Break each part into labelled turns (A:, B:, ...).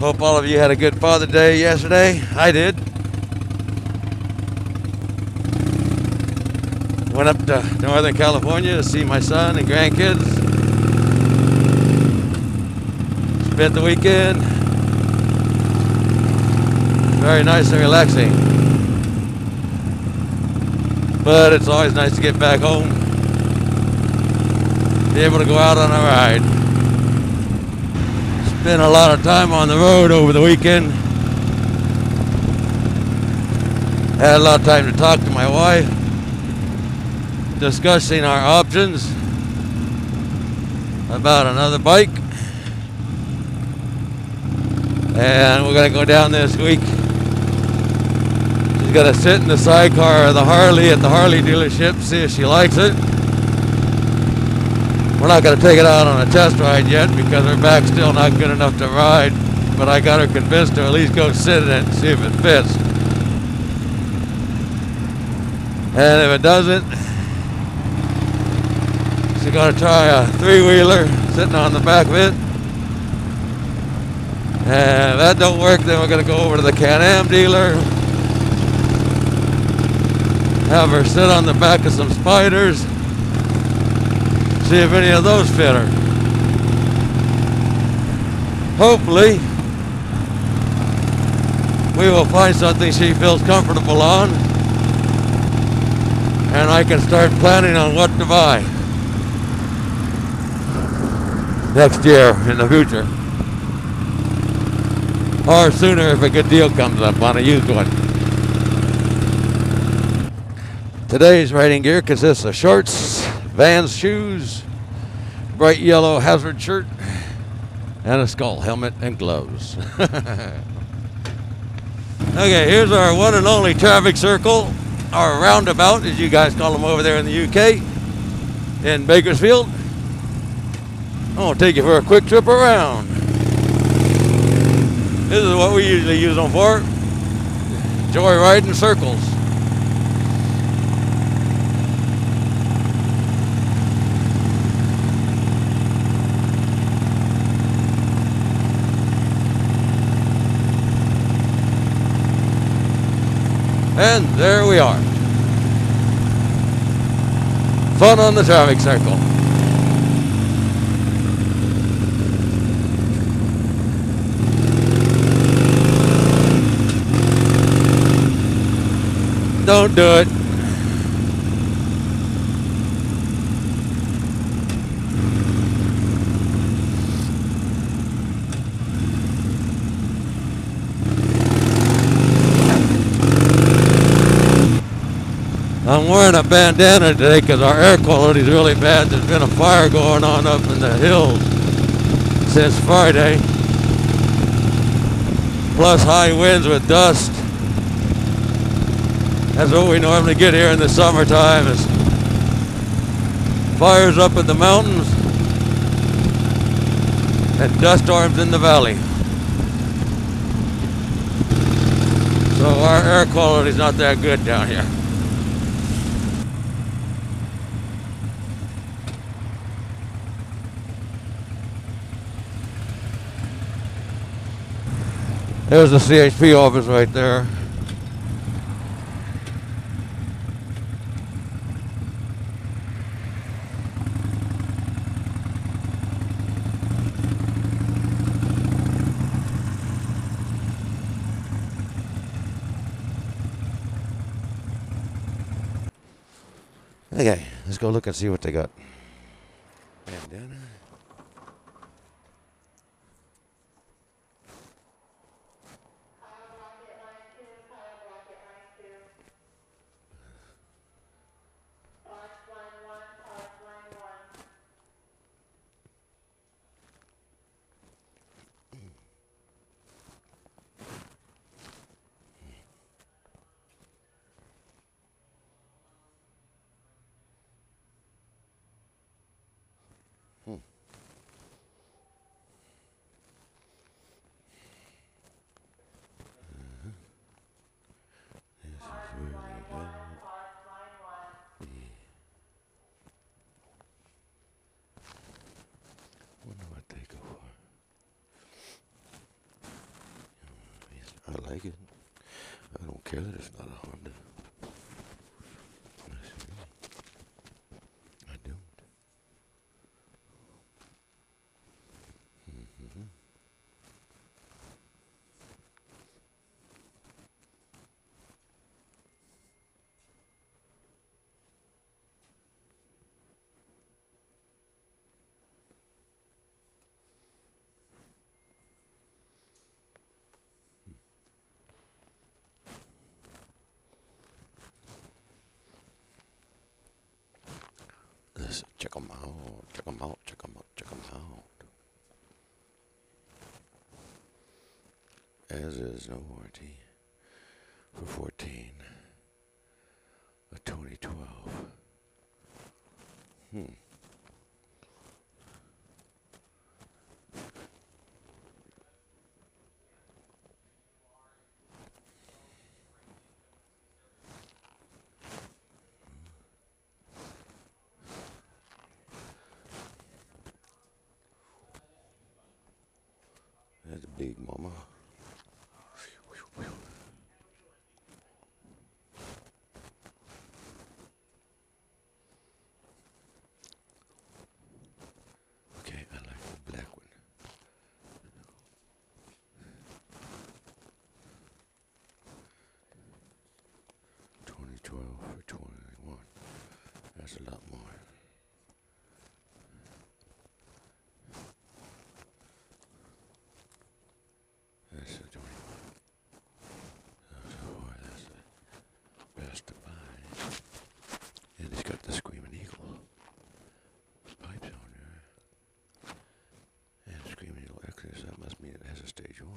A: Hope all of you had a good Father's Day yesterday. I did. Went up to Northern California to see my son and grandkids. Spent the weekend. Very nice and relaxing. But it's always nice to get back home. Be able to go out on a ride. Spent a lot of time on the road over the weekend. Had a lot of time to talk to my wife, discussing our options about another bike. And we're gonna go down this week. She's gonna sit in the sidecar of the Harley at the Harley dealership, see if she likes it. We're not going to take it out on a test ride yet because her back's still not good enough to ride, but I got her convinced to at least go sit in it and see if it fits. And if it doesn't, she's going to try a three-wheeler sitting on the back of it. And if that don't work, then we're going to go over to the Can-Am dealer, have her sit on the back of some Spiders, see if any of those fit her. Hopefully, we will find something she feels comfortable on, and I can start planning on what to buy next year in the future. Or sooner if a good deal comes up on a used one. Today's riding gear consists of shorts, Vans shoes, bright yellow hazard shirt, and a skull helmet and gloves. Okay, here's our one and only traffic circle, our roundabout, as you guys call them over there in the UK, in Bakersfield. I'm going to take you for a quick trip around. This is what we usually use them for, joyriding circles. And there we are. Fun on the traffic circle. Don't do it. I'm wearing a bandana today because our air quality is really bad. There's been a fire going on up in the hills since Friday. Plus high winds with dust. That's what we normally get here in the summertime, is fires up in the mountains and dust storms in the valley. So our air quality is not that good down here. There's the CHP office right there. Okay, let's go look and see what they got. Bandana. I like it. I don't care that it's not a Honda. I don't. Mm-hmm. Let's check them out. Check them out. Check them out. Check them out. As is no warranty for 14. A 2012. That's a big mama. Okay, I like the black one. 2012 for 21. That's a lot more. That's a 21. That's the best to buy. And it's got the Screaming Eagle pipes on there. And Screaming Eagle Exodus, that must mean it has a stage 1.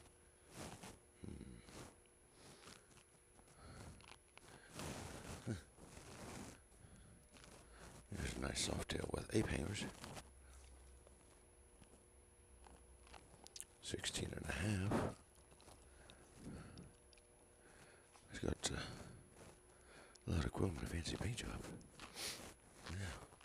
A: There's a nice soft tail with ape hangers. 16 and a half. It's got a lot of chrome and a fancy paint job. Yeah.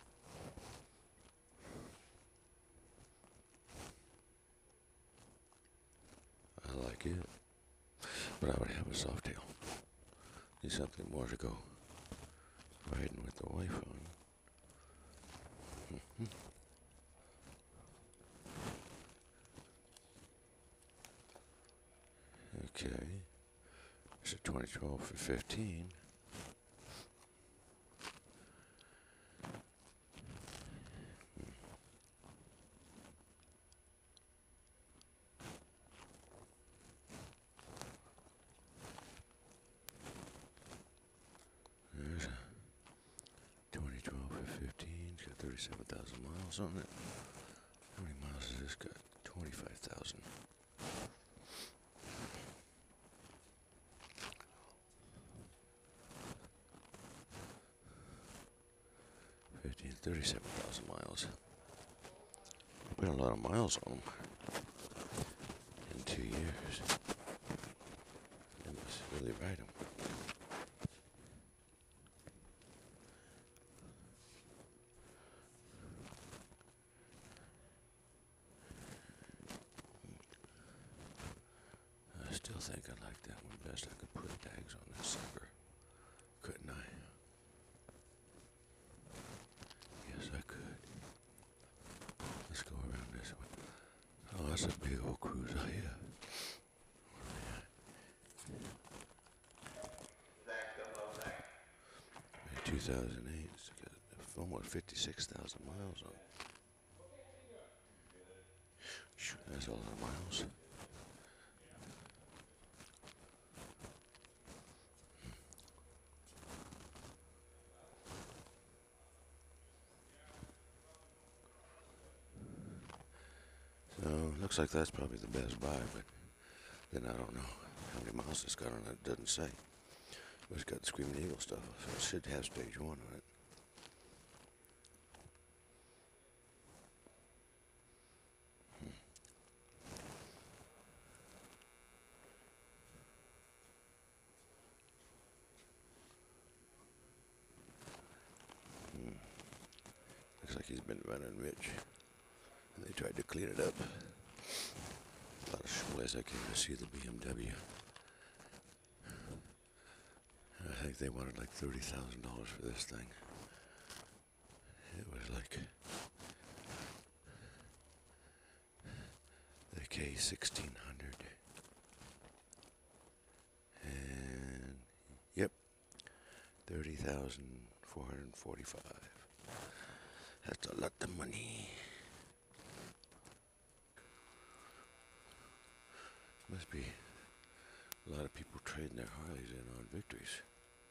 A: I like it. But I would have a soft tail. Need something more to go riding with the wife on. Okay. It's a 2012 for 15. There's a 2012 for 15. It's got 37,000 miles on it. How many miles has this got? 25,000. 37,000 miles. Put a lot of miles on them in 2 years. They must really ride them. I still think I like that one best. I could put tags on this sucker, couldn't I? Yes, I could. Let's go around this one. Oh, that's a big old cruiser here. 2008, it's got almost 56,000 miles on it. That's a lot of miles. So, looks like that's probably the best buy, but then I don't know how many miles it's got on it. It doesn't say. But it's got the Screaming Eagle stuff, so it should have stage 1 on it. Looks like he's been running rich, and they tried to clean it up. a lot of shmooze. I came to see the BMW. I think they wanted like $30,000 for this thing. It was like the K1600. And yep, 30,445. That's a lot of money. Must be a lot of people trading their Harleys in on victories.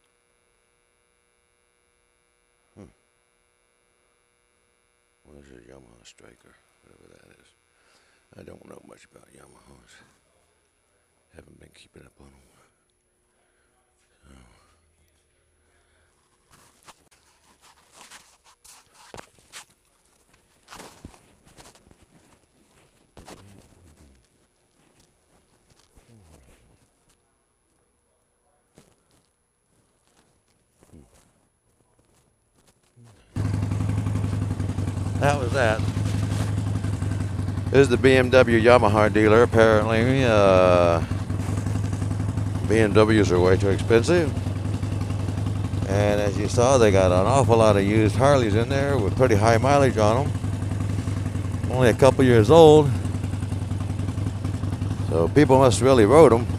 A: Well, this is a Yamaha Striker, whatever that is. I don't know much about Yamahas. Haven't been keeping up on them. That was that. This is the BMW Yamaha dealer. Apparently, BMWs are way too expensive. And as you saw, they got an awful lot of used Harleys in there with pretty high mileage on them. Only a couple years old. So people must really rode them.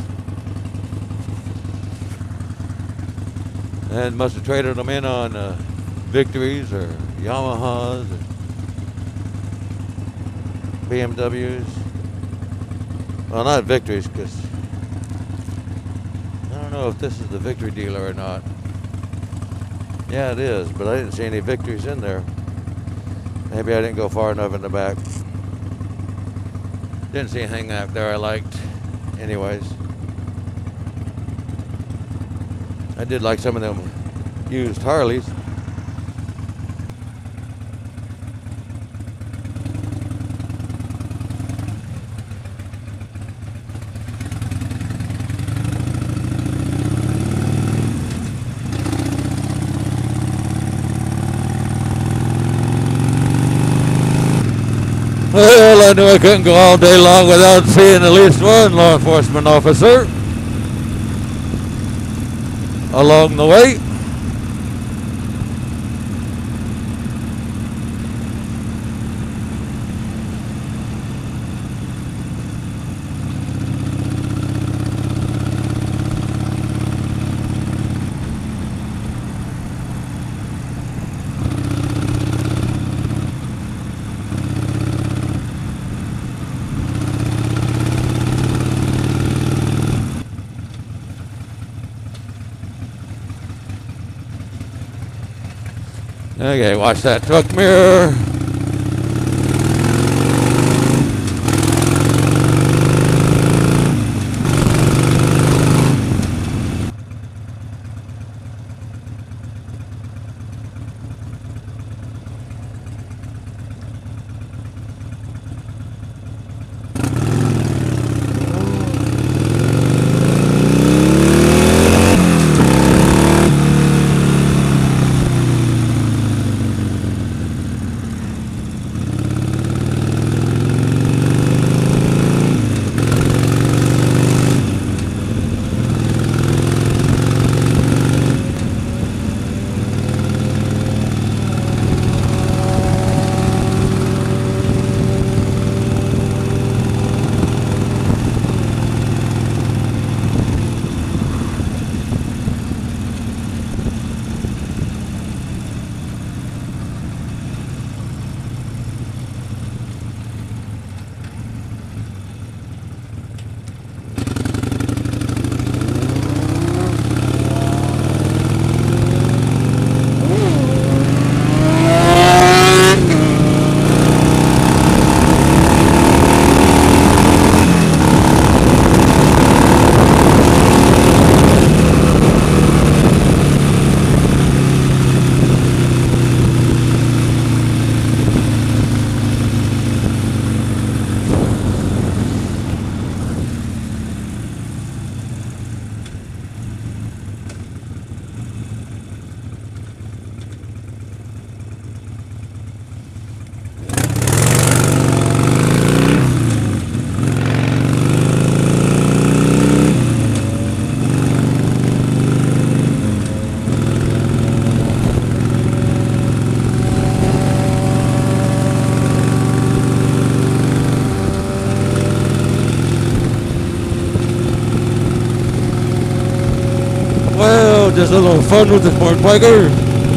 A: And must have traded them in on Victories or Yamahas or BMWs. Well, not Victories, because I don't know if this is the Victory dealer or not. Yeah, it is, but I didn't see any Victories in there. Maybe I didn't go far enough in the back. Didn't see anything out there I liked. Anyways, I did like some of them used Harleys. Well, I knew I couldn't go all day long without seeing at least one law enforcement officer along the way. Okay, watch that truck mirror. just a little fun with the sport biker.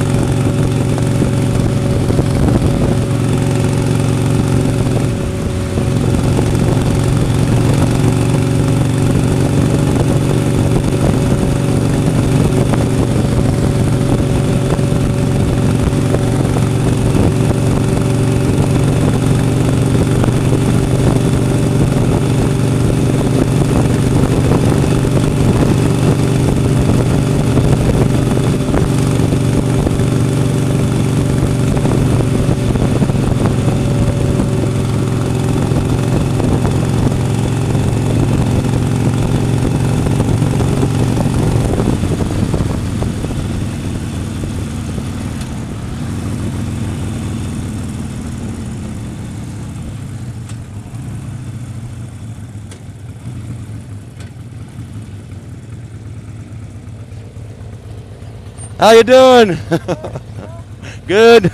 A: How you doing? Good.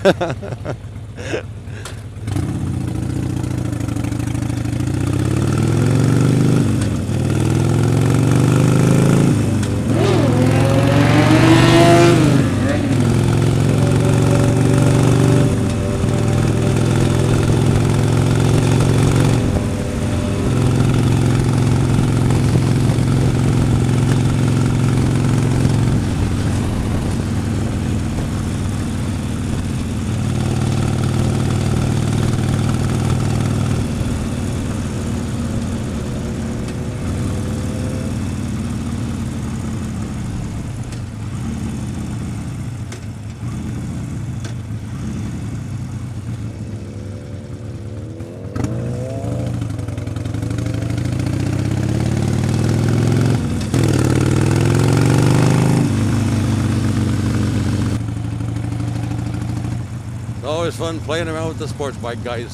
A: It's always fun playing around with the sports bike guys.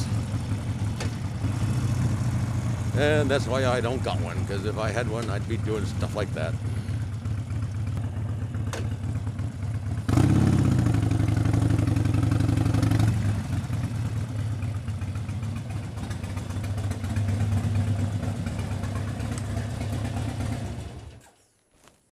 A: And that's why I don't got one, because if I had one, I'd be doing stuff like that.